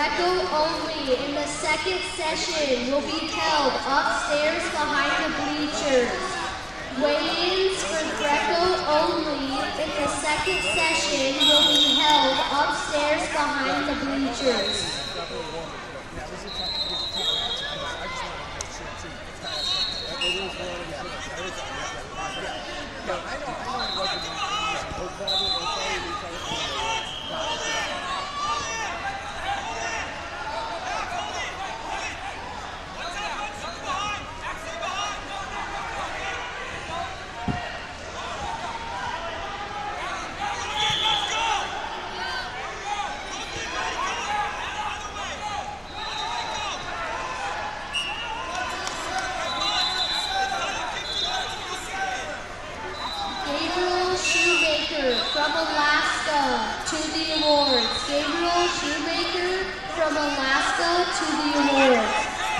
Greco only in the second session will be held upstairs behind the bleachers. Weigh-ins for Greco only in the second session will be held upstairs behind the bleachers. From Alaska to the awards. Gabriel Shoemaker from Alaska to the awards.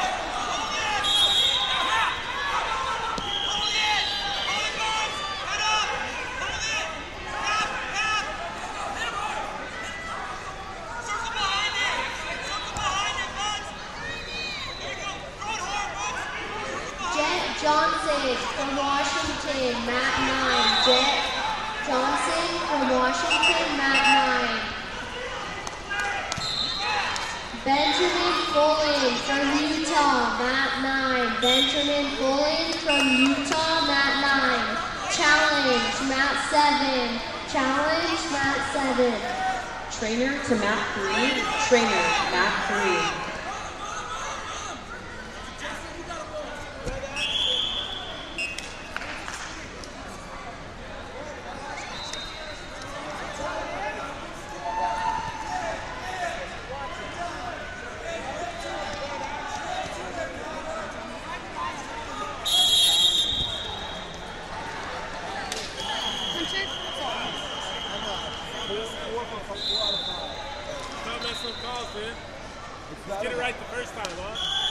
Jet Johnson from Washington, mat 9. Jet Johnson from Washington, mat 9. Benjamin Fullen from Utah, mat 9. Benjamin Fullen from Utah, mat 9. Challenge, mat 7. Challenge, mat 7. Trainer to mat 3. Trainer, mat 3. Let's get it right the first time, huh?